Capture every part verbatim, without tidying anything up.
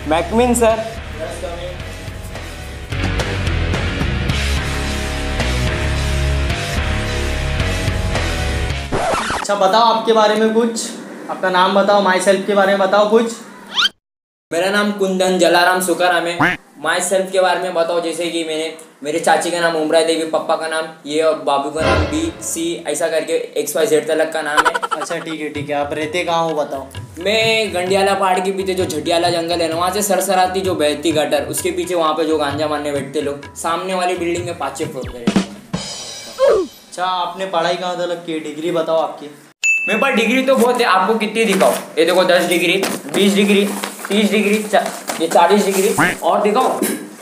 मैकमिन sir. अच्छा बताओ आपके बारे में कुछ, आपका नाम बताओ, माई सेल्फ के बारे में बताओ कुछ। मेरा नाम कुंदन जलाराम सुकाराम है। माई सेल्फ के बारे में बताओ, जैसे कि मैंने मेरे चाची का नाम उमरा देवी, पापा का नाम ये और बाबू का नाम बी सी ऐसा करके एक्स वाई जेड तलक का नाम है। अच्छा ठीक है ठीक है, आप रहते कहाँ हो बताओ। मैं गंडियाला पहाड़ के पीछे जो झटियाला जंगल है ना, वहाँ से सरसराती जो बहती गटर उसके पीछे वहाँ पे जो गांजा मारने बैठते लोग, सामने वाली बिल्डिंग में पाँच छः फ्लोर पे। अच्छा आपने पढ़ाई कहाँ तक की, डिग्री बताओ आपकी। मेरे पास डिग्री तो बहुत है, आपको कितनी दिखाओ। ये देखो दस डिग्री, बीस डिग्री, तीस डिग्री, चा, ये चालीस डिग्री और दिखाओ।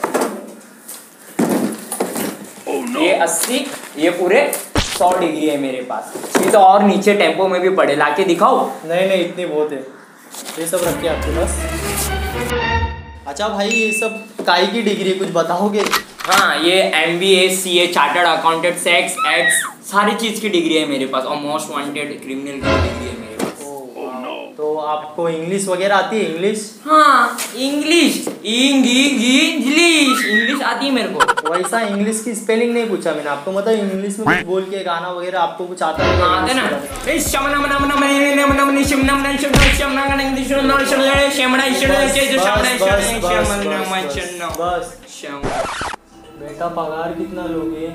oh, no. ये अस्सी, ये पूरे सौ डिग्री है मेरे पास। ये तो और नीचे टेम्पो में भी पड़े, लाके दिखाओ। नहीं नहीं इतनी बहुत है, ये सब रखिए आपके पास। अच्छा भाई ये सब काई की डिग्री कुछ बताओगे। हाँ ये M B A, C A, chartered accountant, सेक्स एक्स सारी चीज़ की डिग्री है मेरे पास और मोस्ट वांटेड क्रिमिनल की डिग्री है मेरे पास। तो आपको इंग्लिश वगैरह आती है। इंग्लिश? हाँ इंग्लिश, इंग्लिश इंग्लिश आती है मेरे को। वैसा इंग्लिश की स्पेलिंग नहीं पूछा मैंने आपको, मतलब इंग्लिश में कुछ बोल के गाना वगैरह आपको कुछ आता है? आता है ना। बेटा पगार कितना लोगे?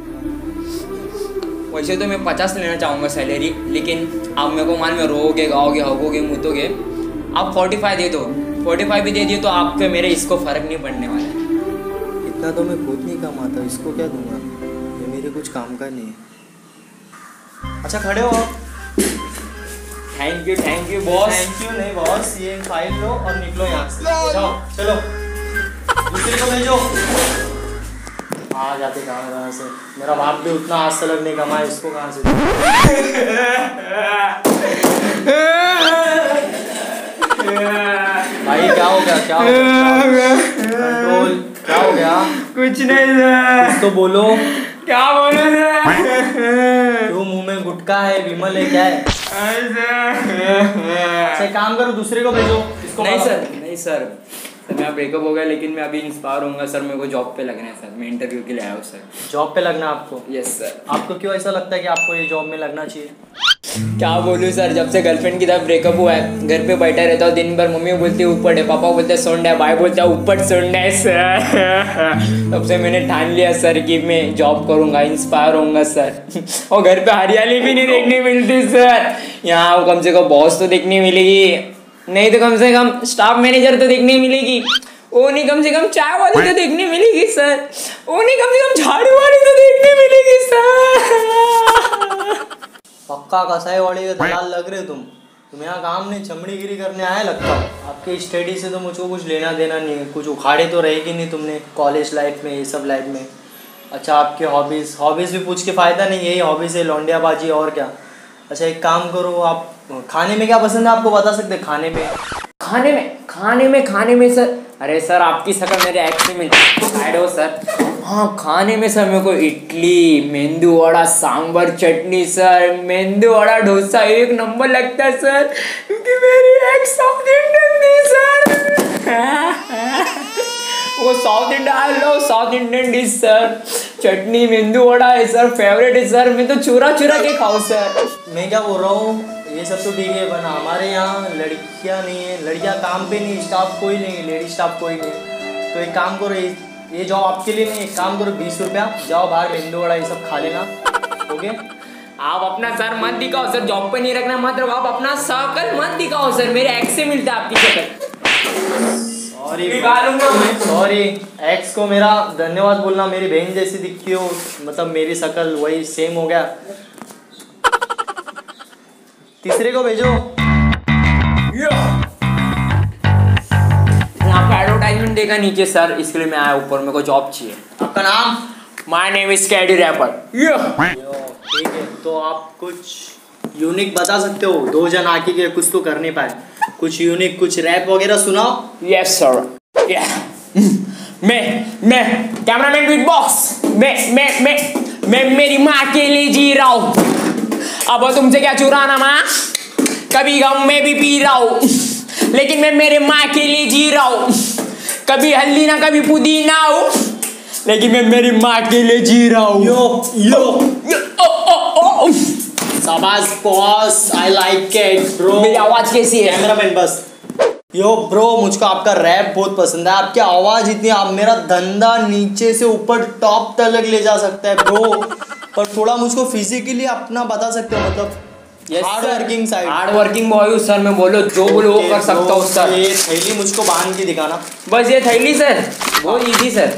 वैसे तो मैं पचास लेना चाहूँगा सैलरी, लेकिन आप मेरे को मान में रोओगे, गाओगे, हगोगे, मुतोगे, आप फोर्टी फाइव दे दो। फोर्टी फाइव भी दे दिए तो आपके मेरे इसको फर्क नहीं पड़ने वाला है। इतना तो मैं खुद नहीं कमाता, इसको क्या दूंगा, ये मेरे कुछ काम का नहीं है। अच्छा खड़े हो आप। Thank you thank you boss. Thank you नहीं बॉस, ये फाइल लो और निकलो यहाँ से। जाओ चलो दूसरे को भेजो। आ जाते कहाँ कहाँ से, मेरा बाप भी उतना आज से लग नहीं कमाया, इसको कहाँ से। भाई क्या हो गया, क्या हो गया? कंट्रोल, क्या हो गया? कुछ नहीं सर। कुछ तो बोलो। क्या बोलो सर? क्यों मुंह में गुटखा है, विमल है, क्या है? अच्छा काम करो दूसरे को भेजो। इसको नहीं सर, नहीं सर, सर मेरा ब्रेकअप हो गया, लेकिन मैं अभी इंस्पायर होऊंगा सर, मेरे को जॉब पे लगना है सर, मैं इंटरव्यू के लिए आया हूँ सर। जॉब पे लगना आपको? Yes sir. आपको क्यों ऐसा लगता है कि आपको ये जॉब में लगना चाहिए? क्या बोलूँ सर, जब से गर्लफ्रेंड की तरफ ब्रेकअप हुआ है, घर पे बैठा रहता हूँ दिन भर। मम्मी बोलती है ऊपर है, पापा बोलते हैं सुंड है, भाई बोलता है ऊपर सुंड है सर। तब से मैंने ठान लिया सर कि मैं जॉब करूँगा, इंस्पायर होऊंगा सर। और घर पे हरियाली भी नहीं देखने मिलती सर, यहाँ कम से कम बॉस तो देखने मिलेगी, नहीं तो कम से कम स्टाफ मैनेजर तो देखने मिलेगी, वो नहीं कम से कम चाय वाली तो देखने मिलेगी सर, वो नहीं कम से कम झाड़ू वाली तो देखने मिलेगी सर। पक्का कसाई वाले के दलाल लग रहे तुम तुम यहाँ काम नहीं चमड़ीगिरी करने आए लगता हो। आपके स्टडी से तो मुझको कुछ लेना देना नहीं है, कुछ उखाड़े तो रहेगी नहीं तुमने कॉलेज लाइफ में, ये सब लाइफ में। अच्छा आपके हॉबीज़ हॉबीज़ भी पूछ के फ़ायदा नहीं, यही हॉबीज़ है लौंडियाबाजी और क्या। अच्छा एक काम करो, आप खाने में क्या पसंद है आपको बता सकते हैं? खाने में खाने में खाने में खाने में सर, अरे सर आपकी शक्ल मेरे एक्स में ऐड हो सर। हाँ खाने में सर मेरे को इडली, मेंदू वड़ा, सांभर चटनी सर, मेंदू वड़ा डोसा एक नंबर लगता है सर, क्योंकि मेरी एक्स साउथ इंडियन थी सर। वो South Indian, I love South Indian dish sir. Chutney medu vada है सर, फेवरेट है सर, मैं तो चुरा चुरा के खाऊँ सर। मैं क्या बोल रहा हूँ, ये सब तो ठीक है, पर हमारे यहाँ लड़कियाँ नहीं है, लड़कियाँ काम पे नहीं, स्टाफ कोई नहीं, लेडी स्टाफ कोई नहीं। तो एक काम करो, ये ये जॉब आपके लिए नहीं, एक काम करो बीस रुपया जाओ बाहर मेंदू वड़ा ये सब खा लेना। ओके आप अपना सर मत दिखाओ सर, जॉब पे नहीं रखना मत रखो, आप अपना शकल मत दिखाओ सर, मेरे एक्स से मिलता है आपकी शक्ल। सॉरी सॉरी, एक्स को मेरा धन्यवाद बोलना, मेरी बहन जैसी दिखती हो, मतलब मेरी शक्ल वही सेम हो गया। तीसरे को भेजो। यहाँ पे एडवर्टाइजमेंट देखा नीचे सर, इसके लिए मैं आया ऊपर, मेरे को जॉब चाहिए। आपका नाम? My name is Caddy rapper. ठीक है, तो आप कुछ यूनिक बता सकते हो? दो जन आके के कुछ तो कर नहीं पाए, कुछ यूनिक कुछ रैप वगैरह सुनाओ। Yes sir. मैं मैं कैमरामैन बीट बॉक्स, मैं मैं मैं मैं मेरी माँ के लिए जी रहा हूँ, अब तुमसे क्या चुराना माँ, कभी गम में भी पी रहा हूँ, लेकिन मैं मेरे माँ के लिए जी रहा हूँ। कभी हल्दी ना कभी पुदीना हूँ, लेकिन मैं मेरी माँ के लिए जी रहा हूँ। यो यो यो, ओ, ओ, ओ। शाबाश boss, I like it bro. मेरी आवाज कैसी है? कैमरामैन बस। यो ब्रो, मुझको आपका रैप बहुत पसंद है। आपकी आवाज इतनी, आप मेरा धंधा नीचे से ऊपर टॉप तक ले जा सकता है ब्रो। पर थोड़ा मुझको फिजिकली अपना बता सकते हो, मतलब hard working side. Hard working boy हूँ सर मैं, बोलो जो बोलो वो कर सकता हूँ सर। ये थैली मुझको बांध के दिखाना। बस ये थैली सर, बहुत इजी सर।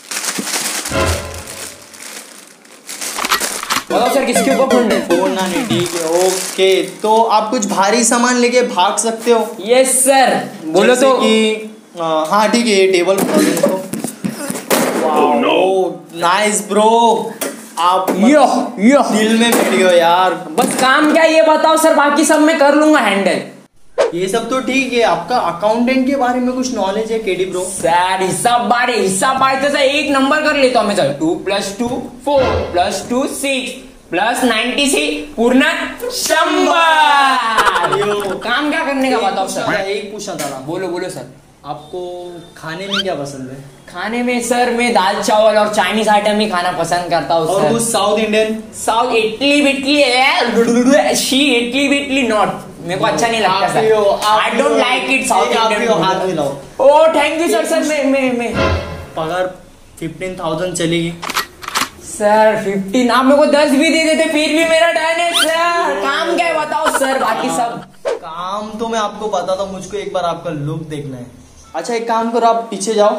बताओ सर किसके ऊपर फोन है? फोन ना नहीं, ठीक है ओके। तो आप कुछ भारी सामान लेके भाग सकते हो? यस सर, बोलो तो। कि हाँ ठीक है, ये टेबल नाइस ब्रो। आप यो यो दिल में बैठ गए यार। बस काम क्या ये बताओ सर, बाकी सब मैं कर लूंगा हैंडल। ये सब तो ठीक है। आपका अकाउंटेंट के बारे में कुछ नॉलेज है केडी ब्रो? सर हिसाब बारे हिसाब बारे तो सर एक नंबर कर लेता हूँ मैं sir. Two plus two four plus two six plus ninety six पूर्ण शंबर। काम क्या करने का बताओ सर? एक पूछना था ना। बोलो बोलो सर। आपको खाने में क्या पसंद है? खाने में सर मैं दाल चावल और चाइनीज आइटम ही खाना पसंद करता हूँ। और कुछ साउथ इंडियन? साउथ इडली बिटली शी इडली बिटली नॉट, मेरे को अच्छा नहीं लगता sir. I don't like it South Indian. हाथ मिलाओ। ओ थैंक यू सर। सर मैं मैं मैं पगार फिफ्टीन थाउजेंड चलेगी सर। फिफ्टीन आप मेरे को दस भी दे देते फिर भी मेरा डन है सर। काम क्या है बताओ सर, बाकी सब काम तो मैं आपको बताता हूँ, मुझको एक बार आपका लुक देखना है। अच्छा एक काम करो, आप पीछे जाओ,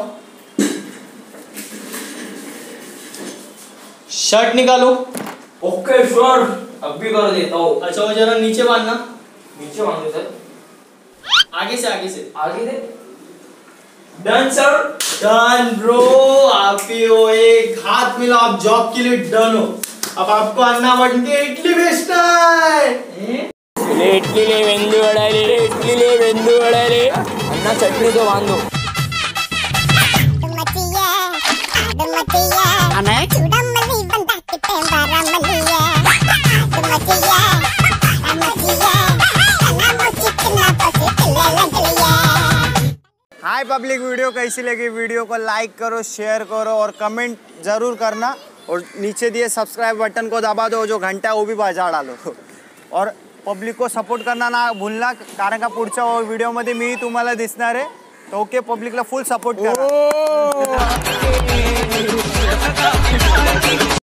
शर्ट निकालो। ओके सर, अभी कर देता हूँ। अच्छा वो जरा नीचे बांधना। नीचे बांधो सर, आगे से आगे से आगे से। Done sir. डन ब्रो, आप ही हो। एक हाथ मिलाओ, आप जॉब के लिए डन हो। अब आपको अन्ना बन के इडली बेचना है। इडली ले वेंदू वड़ाले, इडली ले वेंदू वड़ाले। अन्ना चटनी तो बांधो। हाय पब्लिक, वीडियो कैसी लगी? वीडियो को लाइक करो, शेयर करो और कमेंट जरूर करना। और नीचे दिए सब्सक्राइब बटन को दबा दो, जो घंटा है वो भी बजा डालो। और पब्लिक को सपोर्ट करना ना भूलना, कारण का पुढच्या व्हिडिओमध्ये मी तुम्हाला दिसणार आहे। तो ओके, पब्लिकला फुल सपोर्ट करा।